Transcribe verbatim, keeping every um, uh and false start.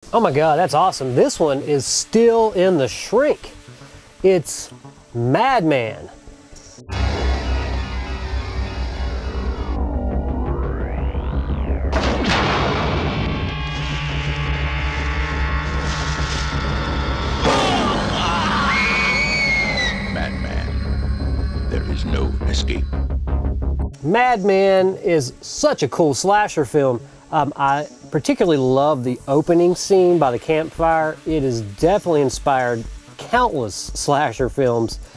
Oh my God, that's awesome. This one is still in the shrink. It's Madman. Madman. There is no escape. Madman is such a cool slasher film. Um, I particularly love the opening scene by the campfire. It has definitely inspired countless slasher films.